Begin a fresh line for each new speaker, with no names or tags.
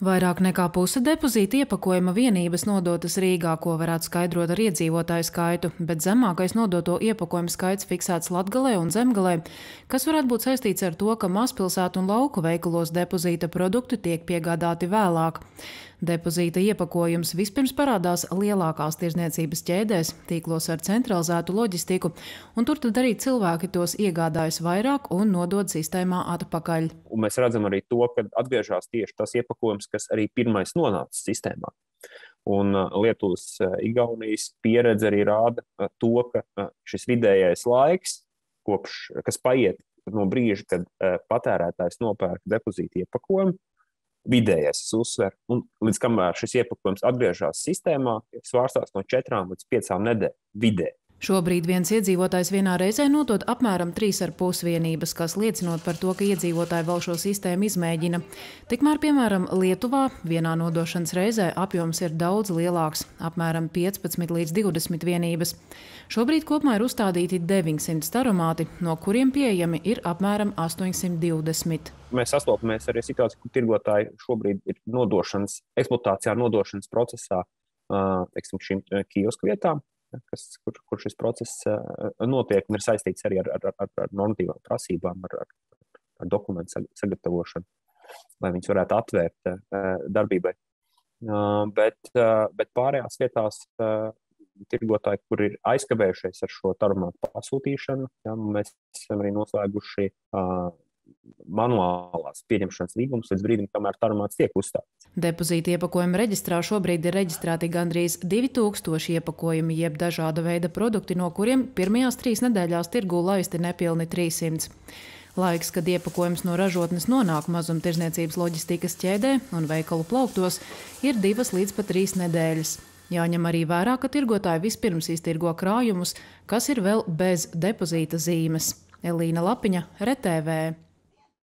Vairāk nekā puse depozīta iepakojuma vienības nodotas Rīgā, ko varētu skaidrot ar iedzīvotāju skaitu, bet zemākais nodoto iepakojumu skaits fiksēts Latgalē un Zemgalē, kas varētu būt saistīts ar to, ka mazpilsētu un lauku veikalos depozīta produkti tiek piegādāti vēlāk. Depozīta iepakojums vispirms parādās lielākās tirdzniecības ķēdēs, tīklos ar centralizētu loģistiku, un tur tad arī cilvēki tos iegādājas vairāk un nodod sistēmā atpakaļ.
Un mēs redzam arī to, ka atgriežas tieši tas iepakojums, kas arī pirmais nonāca sistēmā. Un Lietuvas, Igaunijas pieredze arī rāda to, ka šis vidējais laiks, kas paiet no brīža, kad patērētājs nopērk depozīta iepakojumu, vidējais uzsver, un līdz kamēr šis iepakojums atgriežas sistēmā, svārstās no 4 līdz 5 nedēļām vidē.
Šobrīd viens iedzīvotājs vienā reizē nodod apmēram 3,5 vienības, kas liecinot par to, ka iedzīvotāji vēl šo sistēmu izmēģina. Tikmēr, piemēram, Lietuvā vienā nodošanas reizē apjoms ir daudz lielāks – apmēram 15 līdz 20 vienības. Šobrīd kopumā ir uzstādīti 900 staromāti, no kuriem pieejami ir apmēram 820.
Mēs sastopamies arī situāciju, kur tirgotāji šobrīd ir eksploatācijā nodošanas procesā šīm kiosku vietām, kur šis process notiek un ir saistīts arī ar normatīvām prasībām, ar dokumentu sagatavošanu, lai viņus varētu atvērt darbībai. Bet pārējās vietās tirgotāji, kur ir aizkavējušies ar šo tarumātu pasūtīšanu, mēs esam arī noslēguši manuālās pieņemšanas līgumus līdz brīdim, kamēr tarumāts tiek uzstāts.
Depozīta iepakojuma reģistrā šobrīd ir reģistrēti gandrīz 2000 iepakojumi, jeb dažāda veida produkti, no kuriem pirmajās 3 nedēļās tirgū laisti nepilni 300. Laiks, kad iepakojums no ražotnes nonāk mazumtirdzniecības loģistikas ķēdē un veikalu plauktos, ir 2 līdz pat 3 nedēļas. Jāņem arī vērā, ka tirgotāji vispirms iztirgo krājumus, kas ir vēl bez depozīta zīmes. Elīna Lapiņa, RTV.